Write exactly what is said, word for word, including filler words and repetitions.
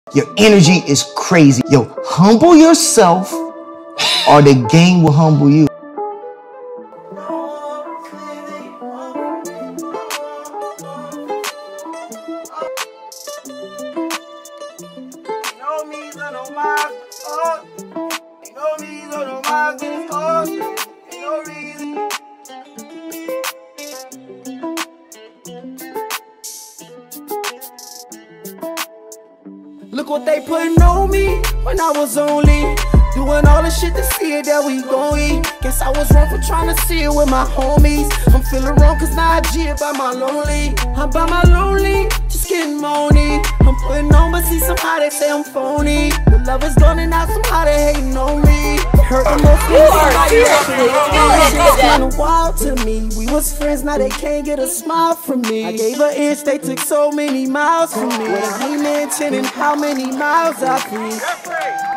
Your energy is crazy. Yo, humble yourself or the game will humble you. Look what they putting on me when I was only doing all the shit to see it that we gon' eat. Guess I was wrong for trying to see it with my homies. I'm feeling wrong cause now I G by my lonely. I'm by my lonely, just getting money. I'm putting on but see somehow they say I'm phony. The love is gone and now somehow they hating on me. Hurting most it's kinda wild to me. We was friends, now they can't get a smile from me. I gave an inch, they took so many miles from me. He mentioning how many miles I flew.